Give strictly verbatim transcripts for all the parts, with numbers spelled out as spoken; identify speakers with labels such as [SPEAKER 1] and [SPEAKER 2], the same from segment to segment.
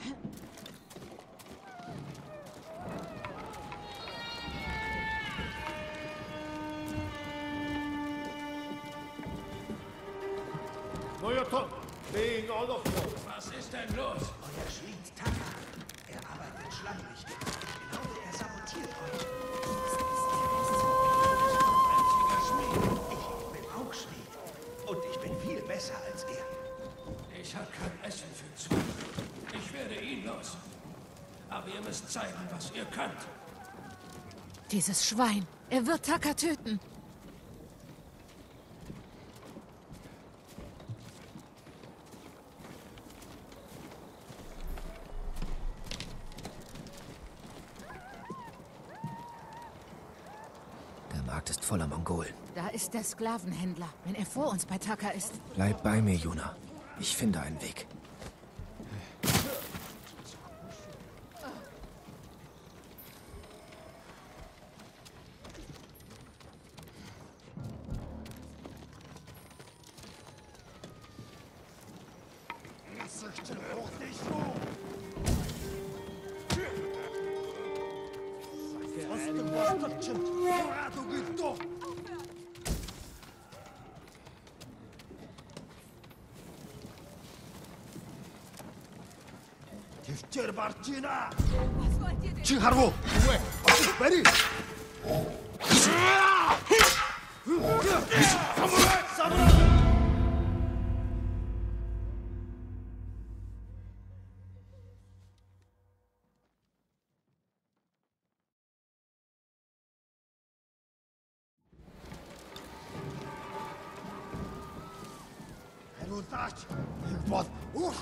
[SPEAKER 1] Neuer Top! Wegen all of you!
[SPEAKER 2] Was ist denn los?
[SPEAKER 3] Euer Schmied Taka. Er arbeitet schleimig. Ich glaube, er sabotiert euch.
[SPEAKER 2] Einziger Schmied.
[SPEAKER 3] Ich bin auch Schmied. Und ich bin viel besser als er.
[SPEAKER 2] Ich habe kein Essen für zwei. Ich werde ihn los. Aber ihr müsst zeigen, was ihr könnt.
[SPEAKER 4] Dieses Schwein. Er wird Taka töten.
[SPEAKER 5] Der Markt ist voller Mongolen.
[SPEAKER 4] Da ist der Sklavenhändler, wenn er vor uns bei Taka ist.
[SPEAKER 5] Bleib bei mir, Yuna. Ich finde einen Weg.
[SPEAKER 1] Төвчээр барж гинэ.
[SPEAKER 6] Чи харав уу?
[SPEAKER 1] Үгүй. Очиж барь. Самурай! Самурай! Хариулаач. Нэг бол ух.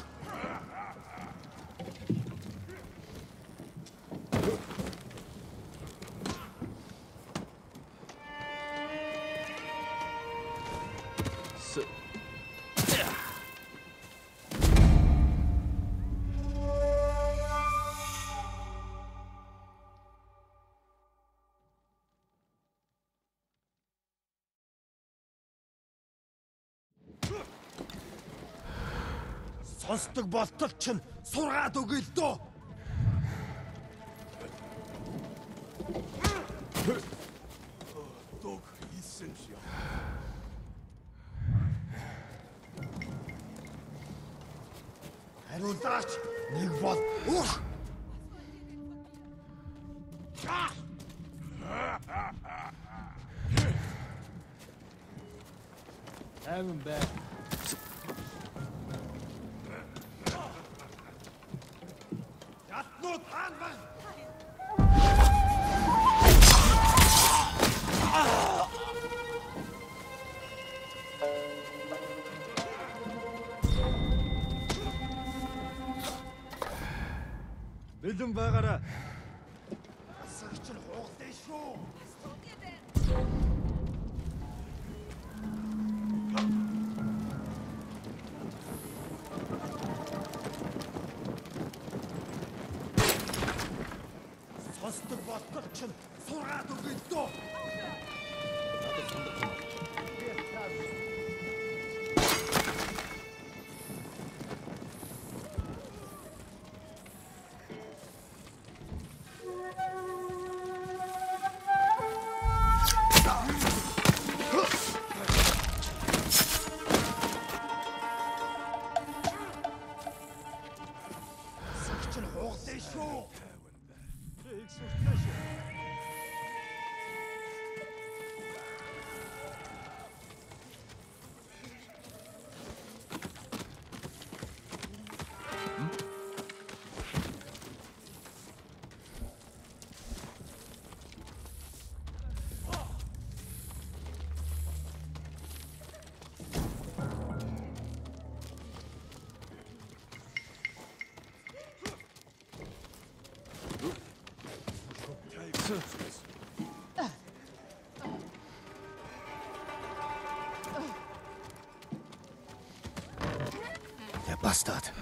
[SPEAKER 1] Сонсдог болтол чинь сургаад өгье л дөө. Дог хийсэн шиг. Хариулаач. Нэг бол ух. Амин бай. Ятнууд хаан байна. Бэлэн байгаарай. Асарч нь хугалдаа шүү. Сонсдог болтол чинь сургаад өгье л дөө. Надад сондог.
[SPEAKER 5] Der Bastard.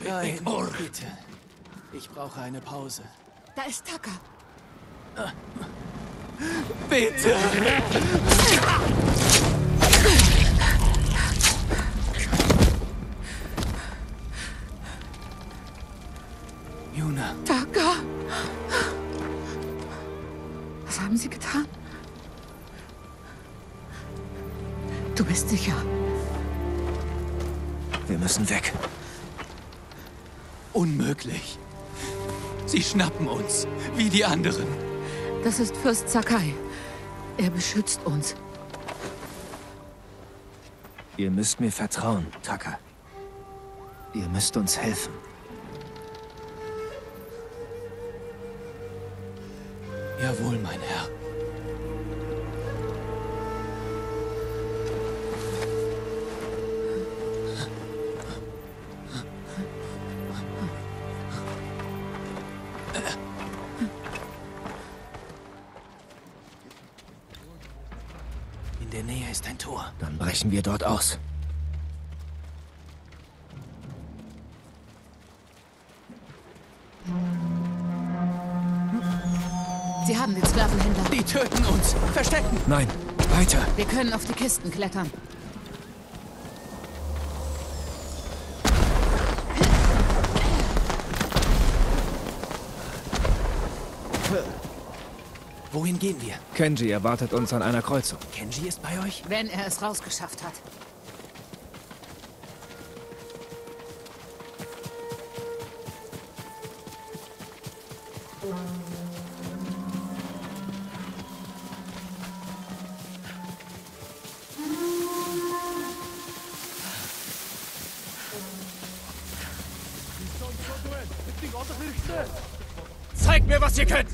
[SPEAKER 7] Nein, bitte. Ich brauche eine Pause.
[SPEAKER 4] Da ist Taka.
[SPEAKER 7] Bitte! Yuna.
[SPEAKER 4] Taka! Was haben Sie getan? Du bist sicher.
[SPEAKER 5] Wir müssen weg.
[SPEAKER 7] Unmöglich. Sie schnappen uns, wie die anderen.
[SPEAKER 4] Das ist Fürst Sakai. Er beschützt uns.
[SPEAKER 5] Ihr müsst mir vertrauen, Taka. Ihr müsst uns helfen.
[SPEAKER 7] Jawohl, mein Herr. In der Nähe ist ein Tor.
[SPEAKER 5] Dann brechen wir dort aus.
[SPEAKER 4] Sie haben den Sklavenhändler.
[SPEAKER 7] Die töten uns. Verstecken.
[SPEAKER 5] Nein, weiter.
[SPEAKER 4] Wir können auf die Kisten klettern.
[SPEAKER 7] Wohin gehen wir?
[SPEAKER 5] Kenji erwartet uns an einer Kreuzung.
[SPEAKER 7] Kenji ist bei euch?
[SPEAKER 4] Wenn er es rausgeschafft hat.
[SPEAKER 5] Zeigt mir, was ihr könnt!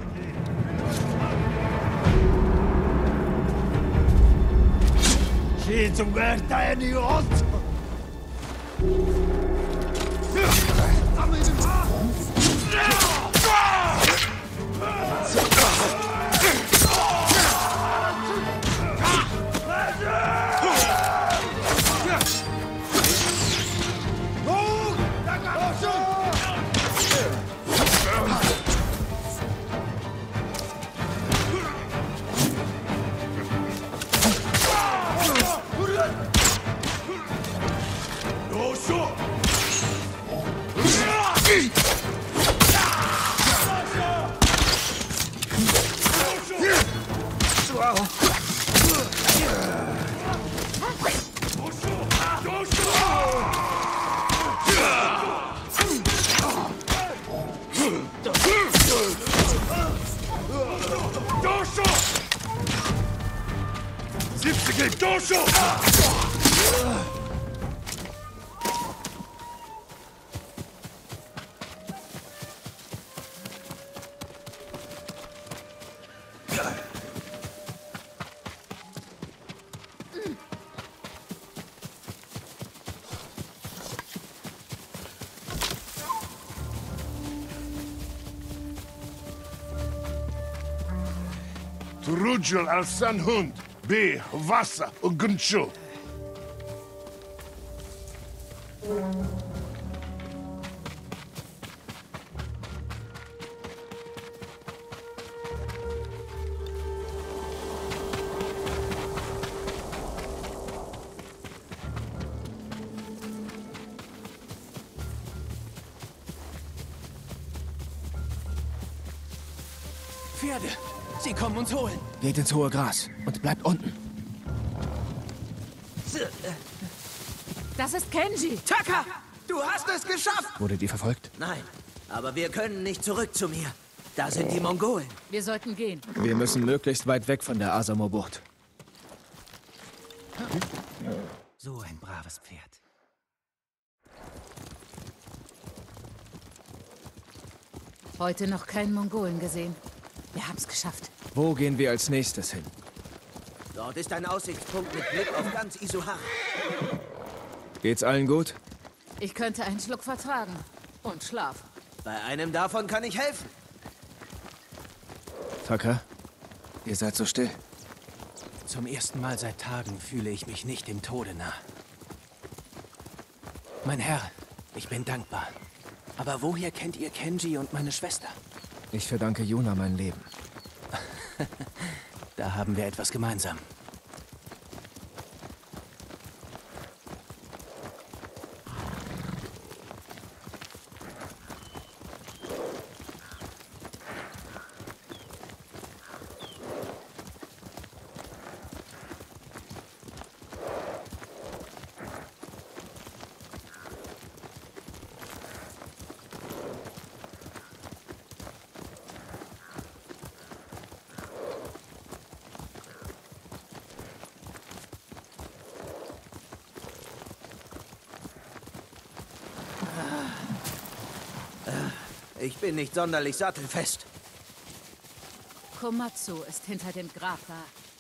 [SPEAKER 1] Schiet zum Gürtel in die Rot!
[SPEAKER 8] Trudgel als sein Hund. B. Wasser und Guncho.
[SPEAKER 7] Pferde. Sie kommen uns holen.
[SPEAKER 5] Geht ins hohe Gras und bleibt unten.
[SPEAKER 4] Das ist Kenji.
[SPEAKER 3] Taka! Du hast es geschafft!
[SPEAKER 5] Wurdet ihr verfolgt?
[SPEAKER 3] Nein, aber wir können nicht zurück zu mir. Da sind die Mongolen.
[SPEAKER 4] Wir sollten gehen.
[SPEAKER 5] Wir müssen möglichst weit weg von der Asamo-Bucht.
[SPEAKER 3] So ein braves Pferd.
[SPEAKER 4] Heute noch keinen Mongolen gesehen. Wir haben's geschafft.
[SPEAKER 5] Wo gehen wir als nächstes hin?
[SPEAKER 3] Dort ist ein Aussichtspunkt mit Blick auf ganz Isuhara.
[SPEAKER 5] Geht's allen gut?
[SPEAKER 4] Ich könnte einen Schluck vertragen. Und schlafen.
[SPEAKER 3] Bei einem davon kann ich helfen.
[SPEAKER 5] Taka, ihr seid so still.
[SPEAKER 7] Zum ersten Mal seit Tagen fühle ich mich nicht dem Tode nah. Mein Herr, Ich bin dankbar. Aber woher kennt ihr Kenji und meine Schwester?
[SPEAKER 5] Ich verdanke Yuna mein Leben.
[SPEAKER 7] Da haben wir etwas gemeinsam.
[SPEAKER 9] Ich bin nicht sonderlich sattelfest.
[SPEAKER 4] Komatsu ist hinter dem Grab da.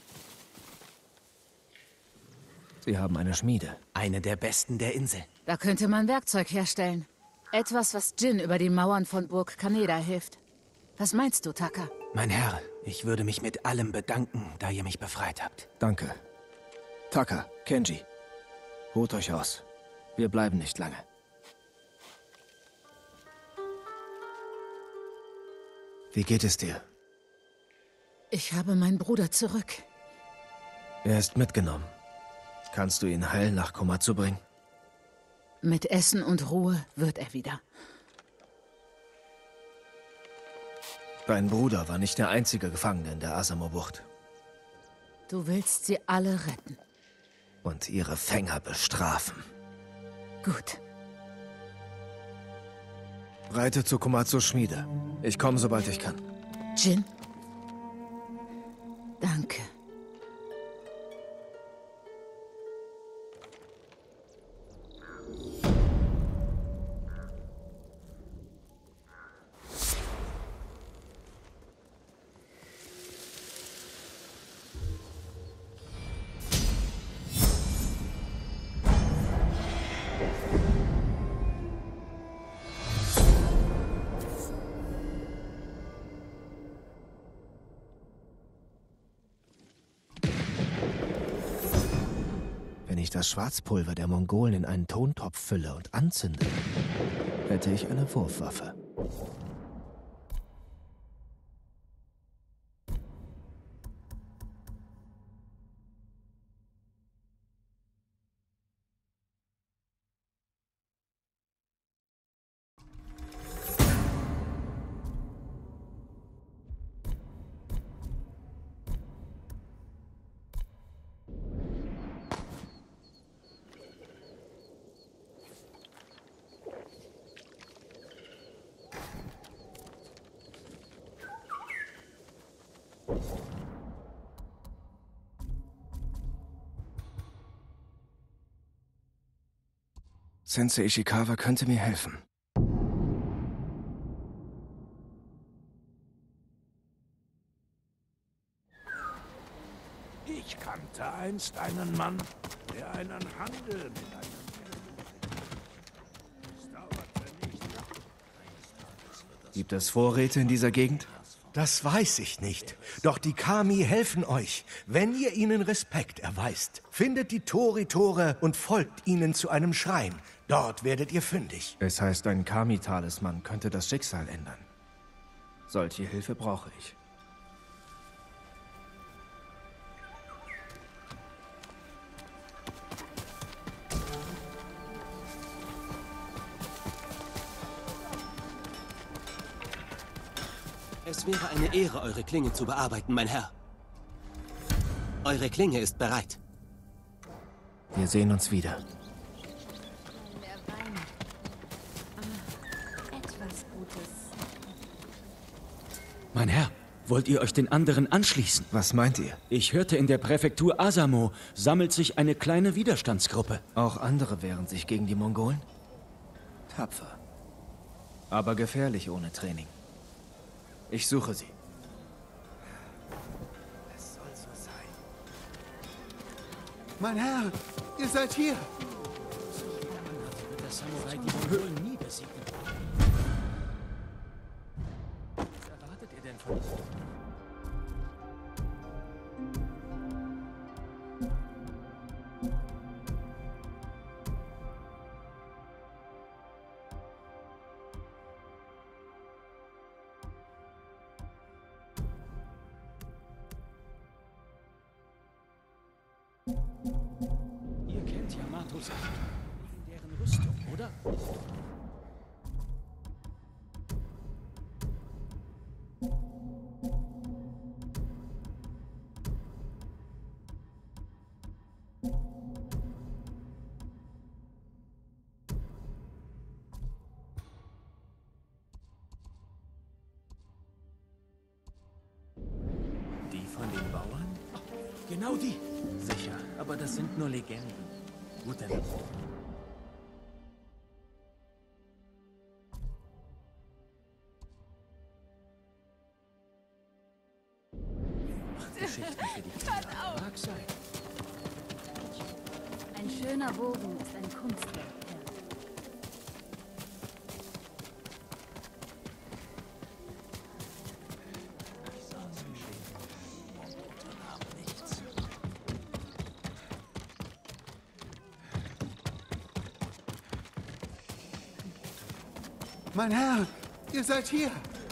[SPEAKER 5] Sie haben eine Schmiede.
[SPEAKER 7] Eine der besten der Insel.
[SPEAKER 4] Da könnte man Werkzeug herstellen. Etwas, was Jin über die Mauern von Burg Kaneda hilft. Was meinst du, Taka?
[SPEAKER 7] Mein Herr, ich würde mich mit allem bedanken, da ihr mich befreit habt.
[SPEAKER 5] Danke. Taka, Kenji, ruht euch aus. Wir bleiben nicht lange. Wie geht es dir?
[SPEAKER 4] Ich habe meinen Bruder zurück.
[SPEAKER 5] Er ist mitgenommen. Kannst du ihn heil nach Komatsu bringen?
[SPEAKER 4] Mit Essen und Ruhe wird er wieder.
[SPEAKER 5] Dein Bruder war nicht der einzige Gefangene in der Asamo-Bucht.
[SPEAKER 4] Du willst sie alle retten.
[SPEAKER 5] Und ihre Fänger bestrafen.
[SPEAKER 4] Gut.
[SPEAKER 5] Reite zu Komatsus Schmiede. Ich komme, sobald ich kann.
[SPEAKER 4] Jin? Danke.
[SPEAKER 5] Wenn ich das Schwarzpulver der Mongolen in einen Tontopf fülle und anzünde, hätte ich eine Wurfwaffe. Sensei Ishikawa könnte mir helfen.
[SPEAKER 8] Ich kannte einst einen Mann, der einen Handel mit einem... Es dauerte nicht lang.
[SPEAKER 5] Gibt es Vorräte in dieser Gegend?
[SPEAKER 1] Das weiß ich nicht. Doch die Kami helfen euch, wenn ihr ihnen Respekt erweist. Findet die Tori-Tore und folgt ihnen zu einem Schrein. Dort werdet ihr fündig.
[SPEAKER 5] Es heißt, ein Kami-Talisman könnte das Schicksal ändern. Solche Hilfe brauche ich.
[SPEAKER 10] Es wäre eine Ehre, eure Klinge zu bearbeiten, mein Herr. Eure Klinge ist bereit.
[SPEAKER 5] Wir sehen uns wieder.
[SPEAKER 6] Mehr Wein. Ah, etwas Gutes.
[SPEAKER 7] Mein Herr, wollt ihr euch den anderen anschließen?
[SPEAKER 5] Was meint ihr?
[SPEAKER 7] Ich hörte, in der Präfektur Asamo sammelt sich eine kleine Widerstandsgruppe.
[SPEAKER 5] Auch andere wehren sich gegen die Mongolen? Tapfer. Aber gefährlich ohne Training. Ich suche sie.
[SPEAKER 1] Es soll so sein. Mein Herr, ihr seid hier.
[SPEAKER 2] Der Samurai die Mongolen nie besiegen. Was erwartet ihr denn von uns?
[SPEAKER 5] Vorsicht. Wegen deren Rüstung, oder? Die von den Bauern?
[SPEAKER 7] Genau die.
[SPEAKER 5] Sicher, aber das sind nur Legenden. Gute Nacht. Macht Geschichten für die Kinder. Mag sein.
[SPEAKER 6] Ein schöner Bogen ist ein Kunstwerk.
[SPEAKER 11] Mein Herr, ihr seid hier.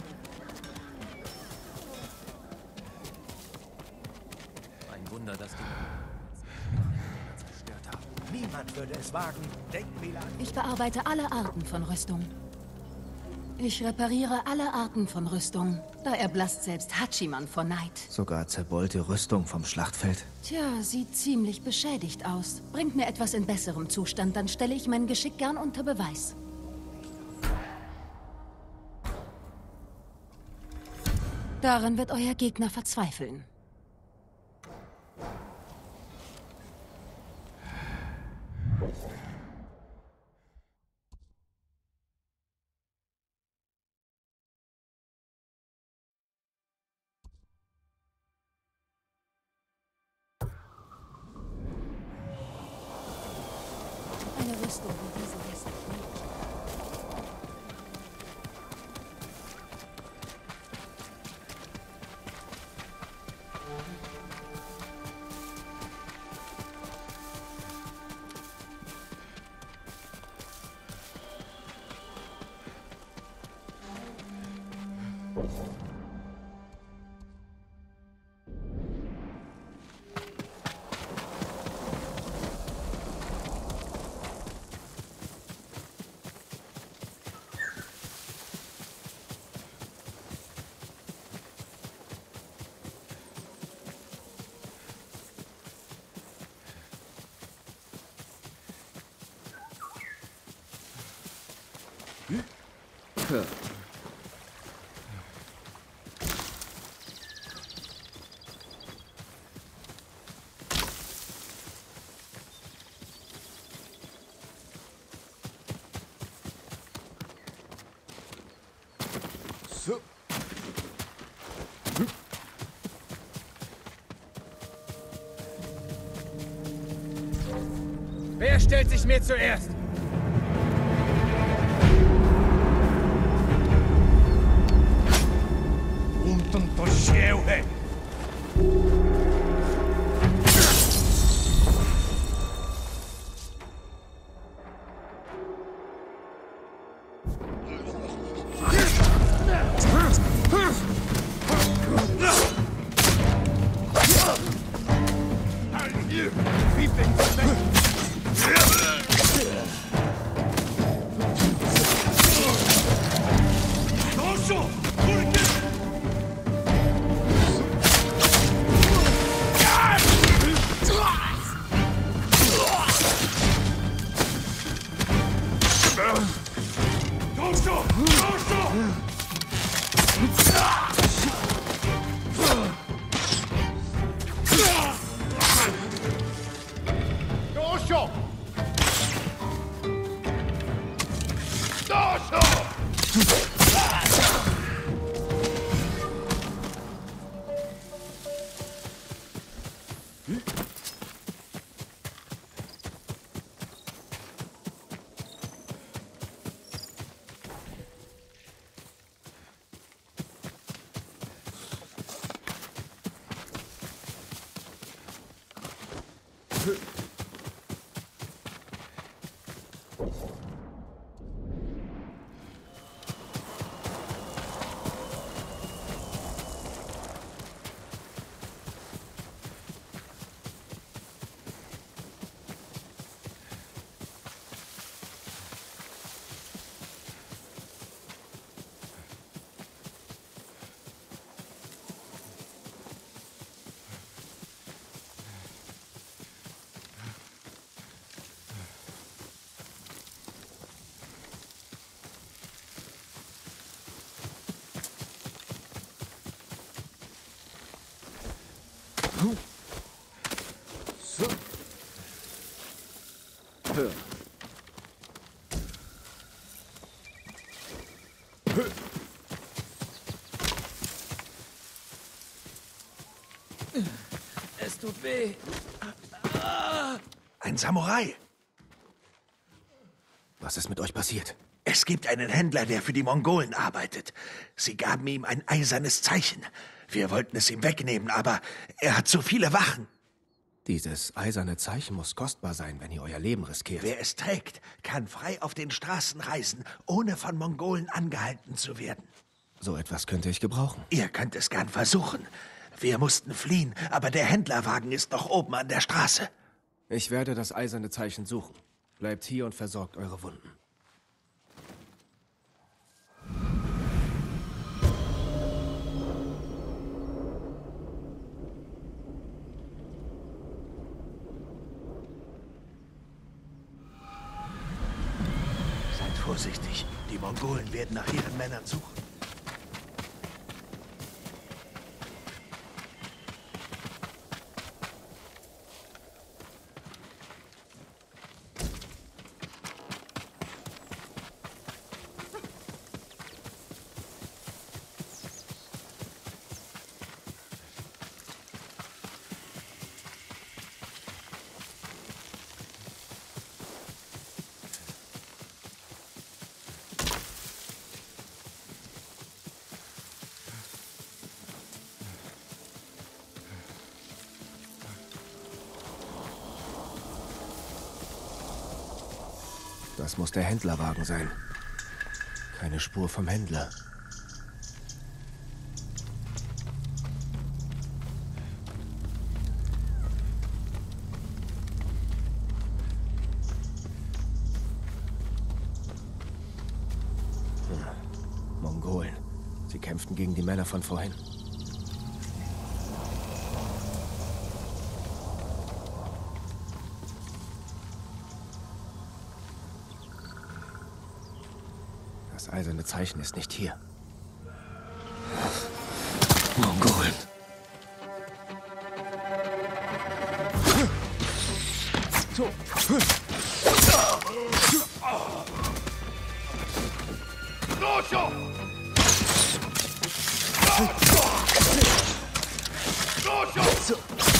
[SPEAKER 5] Ein Wunder, dass die zerstört haben.
[SPEAKER 1] Niemand würde es wagen, Denkmäler an.
[SPEAKER 12] Ich bearbeite alle Arten von Rüstung. Ich repariere alle Arten von Rüstung. Da erblasst selbst Hachiman vor Neid.
[SPEAKER 5] Sogar zerbeulte Rüstung vom Schlachtfeld.
[SPEAKER 12] Tja, sieht ziemlich beschädigt aus. Bringt mir etwas in besserem Zustand, dann stelle ich mein Geschick gern unter Beweis. Daran wird euer Gegner verzweifeln. Eine Rüstung wie diese lässt sich nicht.
[SPEAKER 8] So.
[SPEAKER 5] Wer stellt sich mir zuerst?
[SPEAKER 8] Untanto scieue!
[SPEAKER 1] So. Hör.
[SPEAKER 2] Es tut weh.
[SPEAKER 1] Ein Samurai.
[SPEAKER 5] Was ist mit euch passiert?
[SPEAKER 1] Es gibt einen Händler, der für die Mongolen arbeitet. Sie gaben ihm ein eisernes Zeichen. Wir wollten es ihm wegnehmen, aber er hat so viele Wachen.
[SPEAKER 5] Dieses eiserne Zeichen muss kostbar sein, wenn ihr euer Leben riskiert.
[SPEAKER 1] Wer es trägt, kann frei auf den Straßen reisen, ohne von Mongolen angehalten zu werden.
[SPEAKER 5] So etwas könnte ich gebrauchen.
[SPEAKER 1] Ihr könnt es gern versuchen. Wir mussten fliehen, aber der Händlerwagen ist noch oben an der Straße.
[SPEAKER 5] Ich werde das eiserne Zeichen suchen. Bleibt hier und versorgt eure Wunden.
[SPEAKER 1] Seid vorsichtig. Die Mongolen werden nach ihren Männern suchen.
[SPEAKER 5] Das muss der Händlerwagen sein. Keine Spur vom Händler. Hm. Mongolen. Sie kämpften gegen die Männer von vorhin. Das eiserne Zeichen ist nicht hier. Mongolen.
[SPEAKER 1] So. Dosho! Dosho!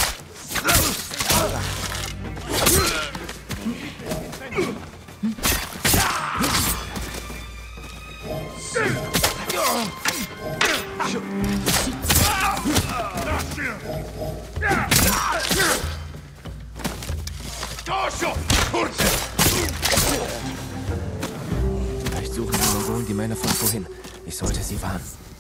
[SPEAKER 5] Vielleicht suchen die Mongolen die Männer von vorhin. Ich sollte sie warnen.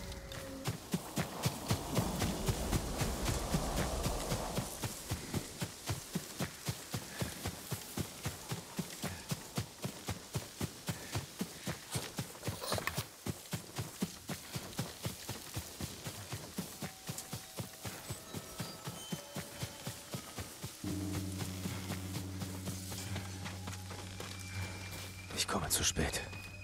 [SPEAKER 5] Ich komme zu spät.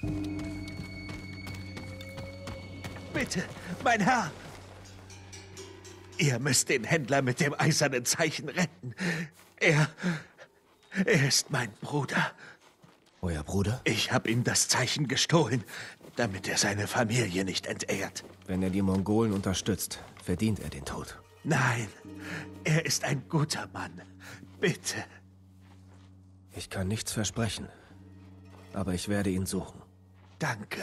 [SPEAKER 1] Bitte, mein Herr! Ihr müsst den Händler mit dem eisernen Zeichen retten. Er... er ist mein Bruder.
[SPEAKER 5] Euer Bruder?
[SPEAKER 1] Ich habe ihm das Zeichen gestohlen, damit er seine Familie nicht entehrt.
[SPEAKER 5] Wenn er die Mongolen unterstützt, verdient er den Tod.
[SPEAKER 1] Nein, er ist ein guter Mann. Bitte.
[SPEAKER 5] Ich kann nichts versprechen, aber ich werde ihn suchen.
[SPEAKER 1] Danke.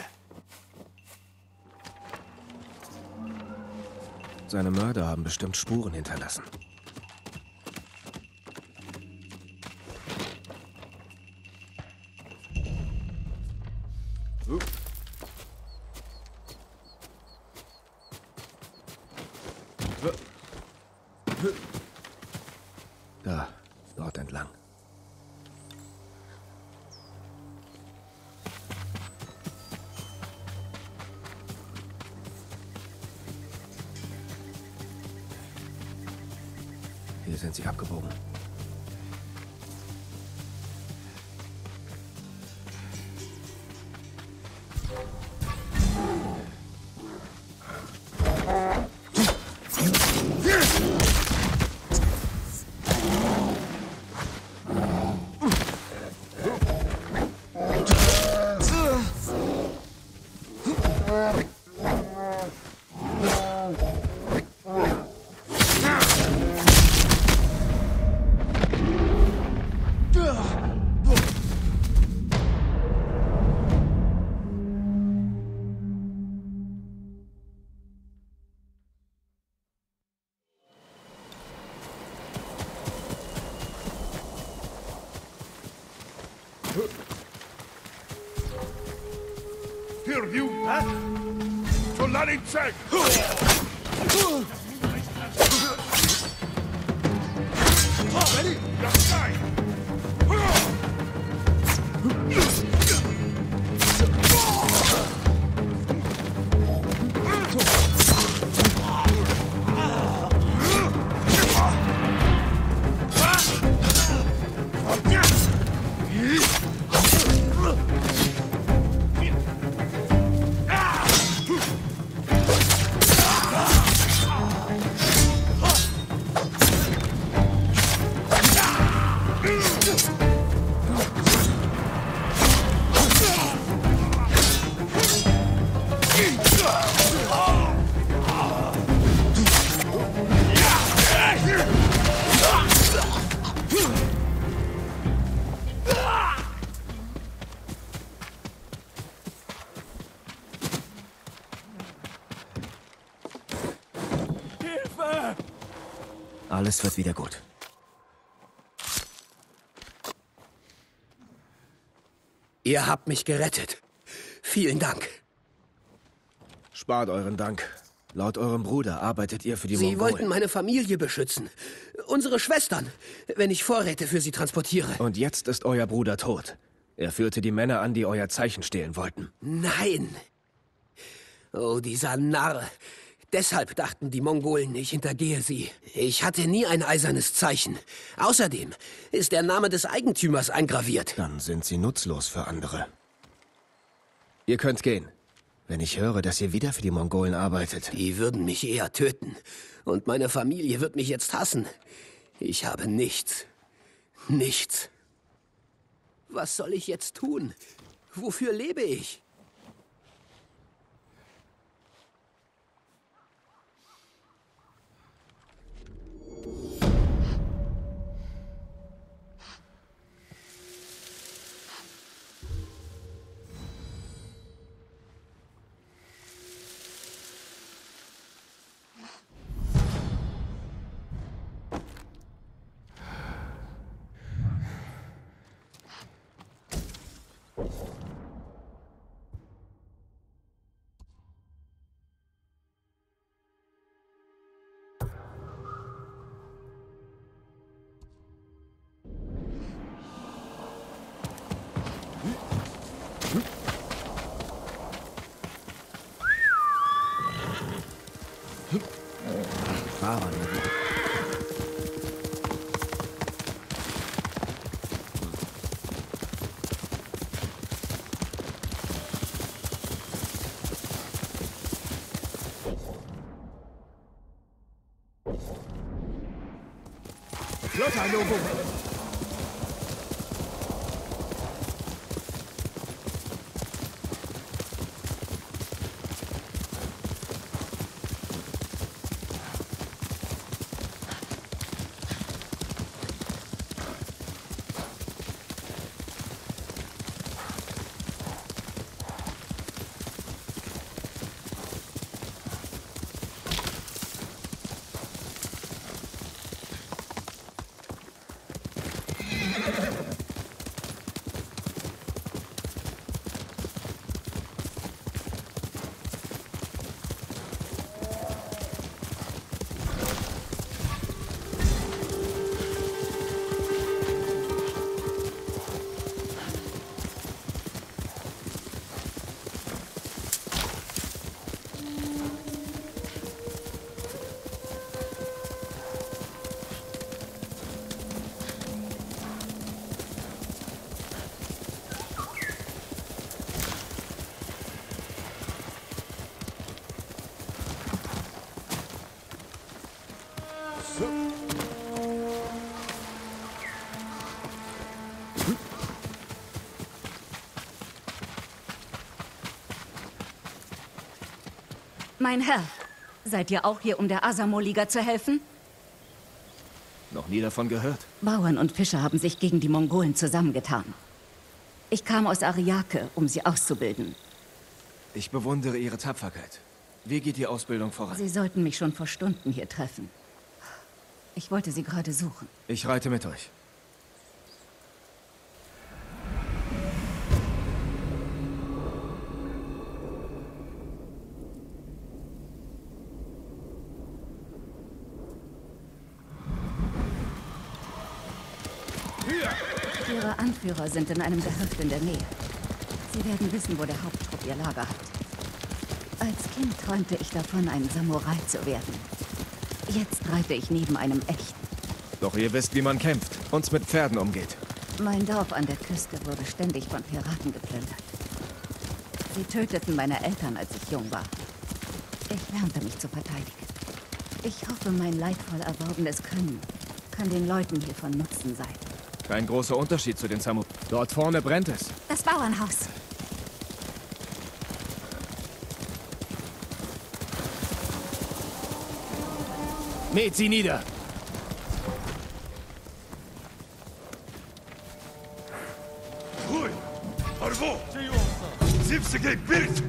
[SPEAKER 5] Seine Mörder haben bestimmt Spuren hinterlassen. Da, dort entlang. Hier sind sie abgebogen.
[SPEAKER 8] of you? Huh? Solari check! Ready? Left side!
[SPEAKER 5] Alles wird wieder gut.
[SPEAKER 9] Ihr habt mich gerettet. Vielen Dank.
[SPEAKER 5] Spart euren Dank. Laut eurem Bruder arbeitet ihr für die
[SPEAKER 9] Sie
[SPEAKER 5] Mongolen.
[SPEAKER 9] wollten meine Familie beschützen. Unsere Schwestern, wenn ich Vorräte für sie transportiere.
[SPEAKER 5] Und jetzt ist euer Bruder tot. Er führte die Männer an, die euer Zeichen stehlen wollten.
[SPEAKER 9] Nein. Oh, dieser Narr. Deshalb dachten die Mongolen, ich hintergehe sie. Ich hatte nie ein eisernes Zeichen. Außerdem ist der Name des Eigentümers eingraviert.
[SPEAKER 5] Dann sind sie nutzlos für andere. Ihr könnt gehen. Wenn ich höre, dass ihr wieder für die Mongolen arbeitet.
[SPEAKER 9] Die würden mich eher töten. Und meine Familie wird mich jetzt hassen. Ich habe nichts. Nichts. Was soll ich jetzt tun? Wofür lebe ich?
[SPEAKER 1] Flotter Logo!
[SPEAKER 6] Mein Herr, seid ihr auch hier, um der Asamo-Liga zu helfen?
[SPEAKER 5] Noch nie davon gehört.
[SPEAKER 6] Bauern und Fischer haben sich gegen die Mongolen zusammengetan. Ich kam aus Ariake, um sie auszubilden.
[SPEAKER 5] Ich bewundere Ihre Tapferkeit. Wie geht die Ausbildung voran?
[SPEAKER 6] Sie sollten mich schon vor Stunden hier treffen. Ich wollte Sie gerade suchen.
[SPEAKER 5] Ich reite mit euch.
[SPEAKER 6] Unsere Anführer sind in einem Gehöft in der Nähe. Sie werden wissen, wo der Haupttrupp ihr Lager hat. Als Kind träumte ich davon, ein Samurai zu werden. Jetzt reite ich neben einem echten.
[SPEAKER 5] Doch ihr wisst, wie man kämpft, und mit Pferden umgeht.
[SPEAKER 6] Mein Dorf an der Küste wurde ständig von Piraten geplündert. Sie töteten meine Eltern, als ich jung war. Ich lernte mich zu verteidigen. Ich hoffe, mein leidvoll erworbenes Können kann den Leuten hier von Nutzen sein.
[SPEAKER 5] Kein großer Unterschied zu den Samu. Dort vorne brennt es.
[SPEAKER 6] Das Bauernhaus.
[SPEAKER 5] Mäht sie nieder!
[SPEAKER 8] Ruhig! Arvo! Zipsige Bild!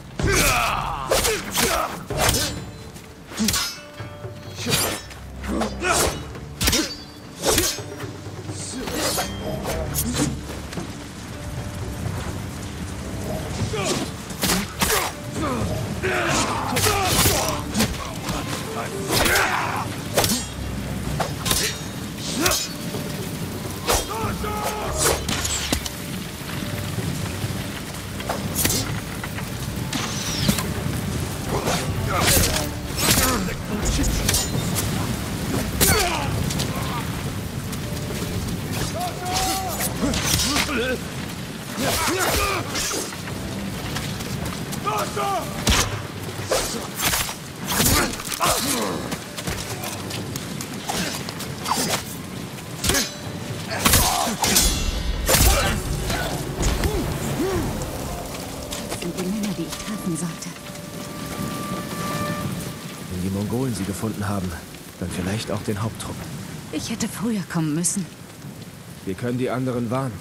[SPEAKER 5] Wenn die Mongolen sie gefunden haben, dann vielleicht auch den Haupttrupp.
[SPEAKER 6] Ich hätte früher kommen müssen.
[SPEAKER 5] Wir können die anderen warnen.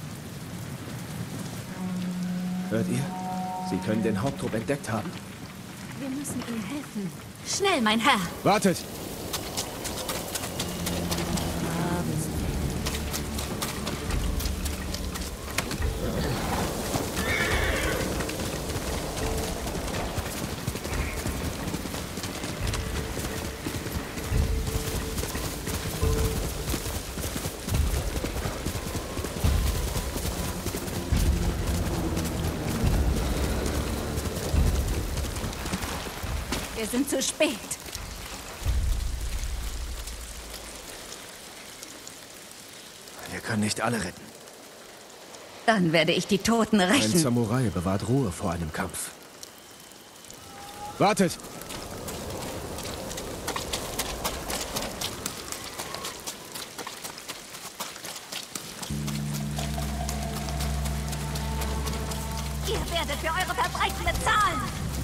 [SPEAKER 5] Hört ihr? Sie können den Haupttrupp entdeckt haben.
[SPEAKER 6] Wir müssen ihnen helfen. Schnell, mein Herr!
[SPEAKER 5] Wartet!
[SPEAKER 6] Wir sind zu spät.
[SPEAKER 5] Wir können nicht alle retten.
[SPEAKER 6] Dann werde ich die Toten
[SPEAKER 5] Ein
[SPEAKER 6] rächen.
[SPEAKER 5] Samurai bewahrt Ruhe vor einem Kampf. Wartet!
[SPEAKER 6] Ihr werdet für eure Verbrechen bezahlen!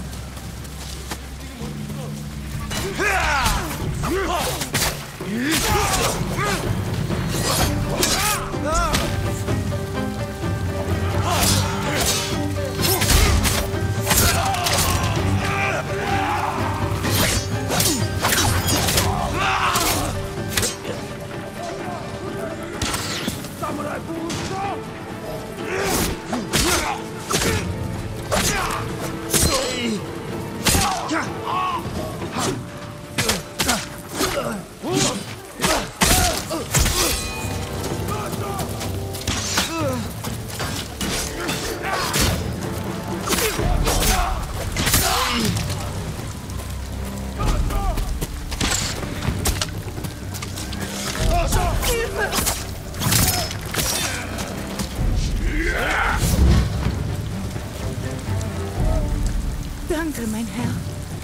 [SPEAKER 4] Danke, mein Herr.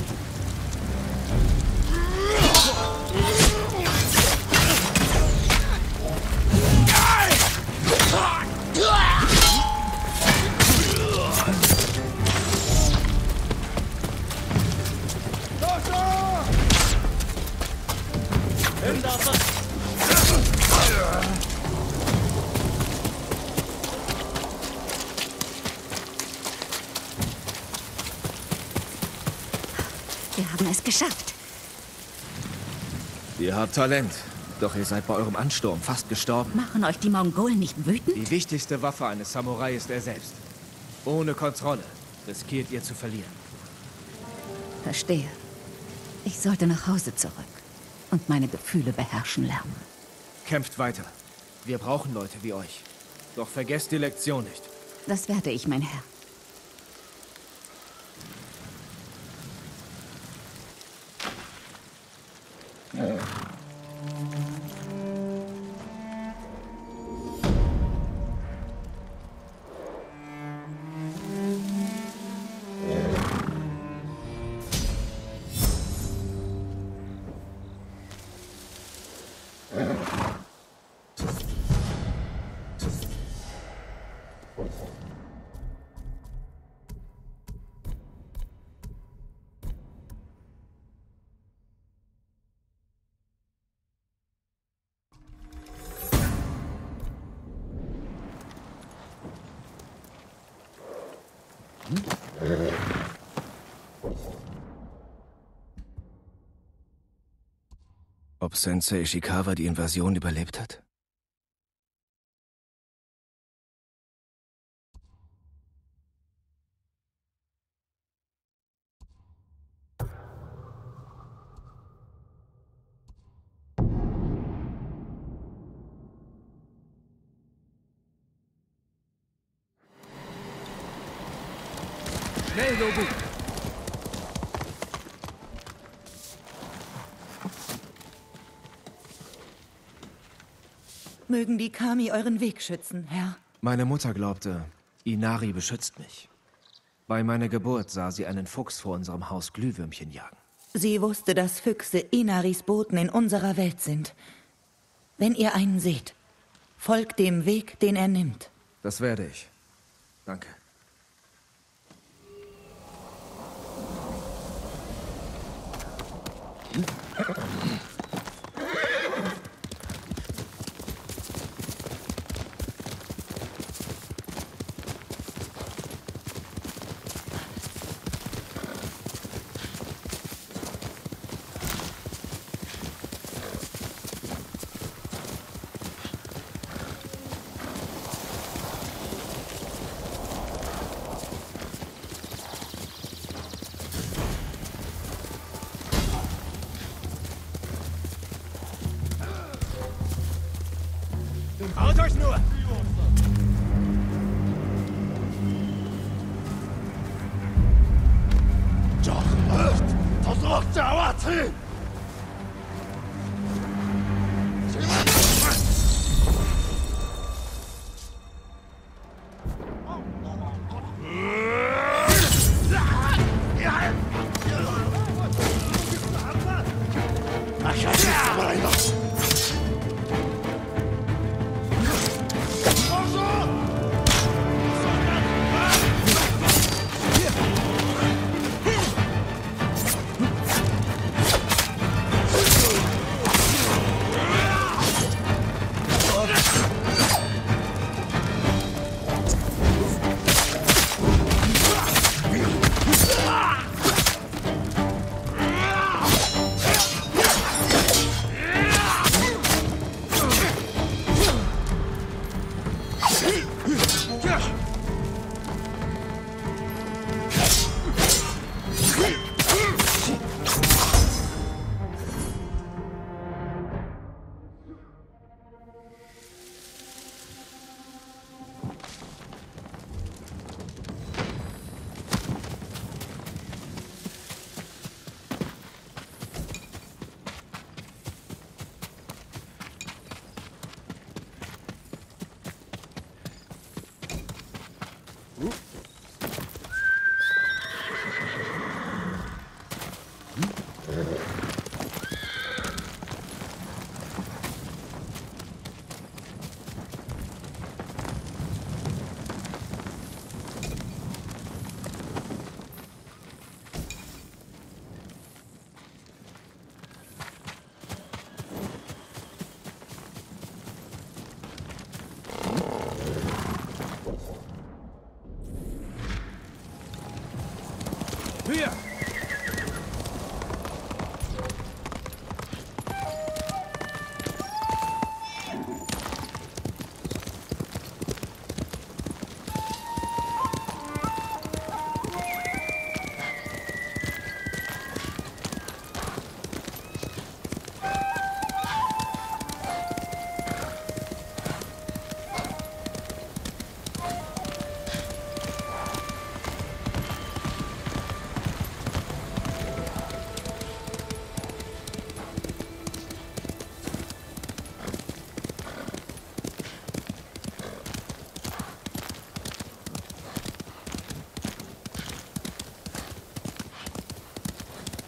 [SPEAKER 6] Wir haben es geschafft.
[SPEAKER 5] Ihr habt Talent. Doch ihr seid bei eurem Ansturm fast gestorben.
[SPEAKER 6] Machen euch die Mongolen nicht wütend?
[SPEAKER 5] Die wichtigste Waffe eines Samurai ist er selbst. Ohne Kontrolle riskiert ihr zu verlieren.
[SPEAKER 6] Verstehe. Ich sollte nach Hause zurück und meine Gefühle beherrschen lernen.
[SPEAKER 5] Kämpft weiter. Wir brauchen Leute wie euch. Doch vergesst die Lektion nicht.
[SPEAKER 6] Das werde ich, mein Herr.
[SPEAKER 5] Ob Sensei Ishikawa die Invasion überlebt hat? Schnell, Nobu!
[SPEAKER 13] Mögen die Kami euren Weg schützen, Herr.
[SPEAKER 5] Meine Mutter glaubte, Inari beschützt mich. Bei meiner Geburt sah sie einen Fuchs vor unserem Haus Glühwürmchen jagen.
[SPEAKER 13] Sie wusste, dass Füchse Inaris Boten in unserer Welt sind. Wenn ihr einen seht, folgt dem Weg, den er nimmt.
[SPEAKER 5] Das werde ich. Danke.
[SPEAKER 1] Haut euch nur!
[SPEAKER 8] Doch nicht! Versucht der Awati!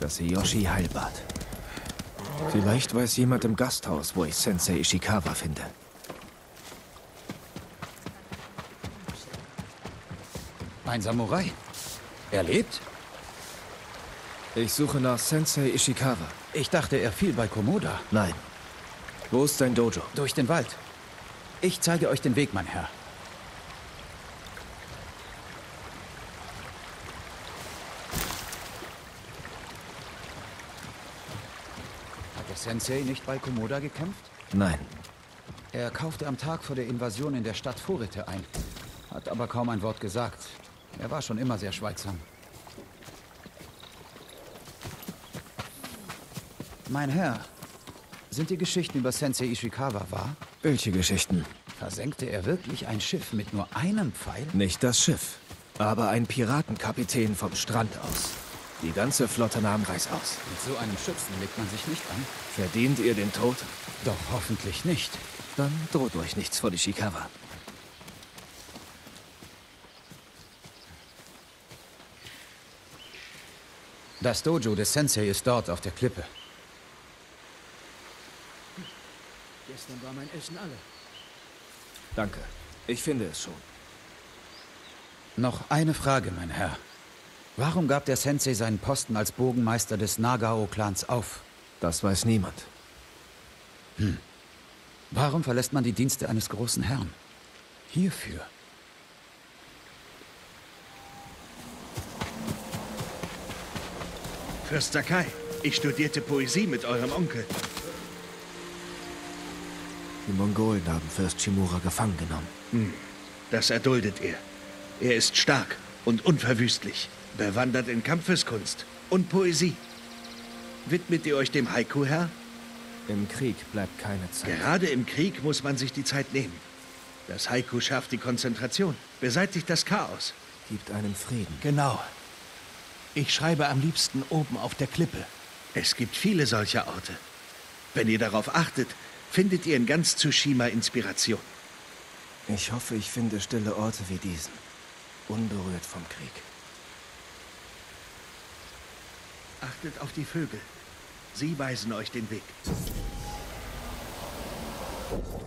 [SPEAKER 5] das Yoshi Heilbad. Vielleicht weiß jemand im Gasthaus, wo ich Sensei Ishikawa finde.
[SPEAKER 14] Ein Samurai. Er lebt?
[SPEAKER 5] Ich suche nach Sensei Ishikawa.
[SPEAKER 14] Ich dachte, er fiel bei Komoda.
[SPEAKER 5] Nein. Wo ist sein Dojo?
[SPEAKER 14] Durch den Wald. Ich zeige euch den Weg, mein Herr. Hat der Sensei nicht bei Komoda gekämpft?
[SPEAKER 5] Nein.
[SPEAKER 14] Er kaufte am Tag vor der Invasion in der Stadt Vorräte ein. Hat aber kaum ein Wort gesagt. Er war schon immer sehr schweigsam. Mein Herr, sind die Geschichten über Sensei Ishikawa wahr?
[SPEAKER 5] Welche Geschichten?
[SPEAKER 14] Versenkte er wirklich ein Schiff mit nur einem Pfeil?
[SPEAKER 5] Nicht das Schiff, aber ein Piratenkapitän vom Strand aus. Die ganze Flotte nahm reißaus.
[SPEAKER 14] Mit so einem Schützen legt man sich nicht an.
[SPEAKER 5] Verdient ihr den Tod?
[SPEAKER 14] Doch hoffentlich nicht.
[SPEAKER 5] Dann droht euch nichts vor Ishikawa.
[SPEAKER 14] Das Dojo des Sensei ist dort auf der Klippe.
[SPEAKER 2] Gestern war mein Essen alle.
[SPEAKER 5] Danke. Ich finde es schon.
[SPEAKER 14] Noch eine Frage, mein Herr. Warum gab der Sensei seinen Posten als Bogenmeister des Nagao-Clans auf?
[SPEAKER 5] Das weiß niemand.
[SPEAKER 14] Hm. Warum verlässt man die Dienste eines großen Herrn? Hierfür.
[SPEAKER 3] Fürst Sakai, ich studierte Poesie mit eurem Onkel.
[SPEAKER 5] Die Mongolen haben Fürst Shimura gefangen genommen.
[SPEAKER 3] Hm. Das erduldet er. Er ist stark und unverwüstlich, bewandert in Kampfeskunst und Poesie. Widmet ihr euch dem Haiku, Herr?
[SPEAKER 5] Im Krieg bleibt keine Zeit.
[SPEAKER 3] Gerade im Krieg muss man sich die Zeit nehmen. Das Haiku schärft die Konzentration, beseitigt das Chaos.
[SPEAKER 5] Gibt einem Frieden.
[SPEAKER 3] Genau. Ich schreibe am liebsten oben auf der Klippe. Es gibt viele solcher Orte. Wenn ihr darauf achtet, findet ihr in ganz Tsushima Inspiration.
[SPEAKER 5] Ich hoffe, ich finde stille Orte wie diesen. Unberührt vom Krieg.
[SPEAKER 3] Achtet auf die Vögel. Sie weisen euch den Weg.